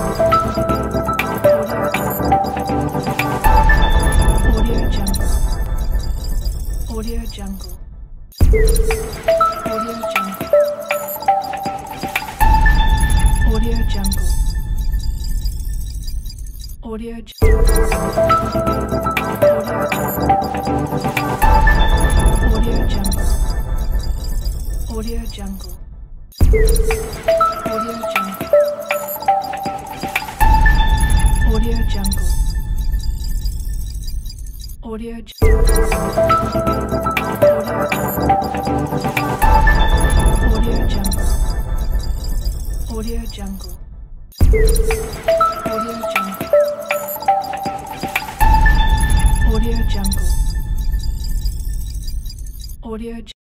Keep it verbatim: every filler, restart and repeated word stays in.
Audio Jungle. Audio Jungle. Audio Jungle. Audio Jungle. Audio Jungle. Audio Jungle. Audio Jungle. Audio Jungle. Audio Jungle. Audio Jungle. Audio Jungle. Audio Jungle. Audio Jungle. Audio Jungle.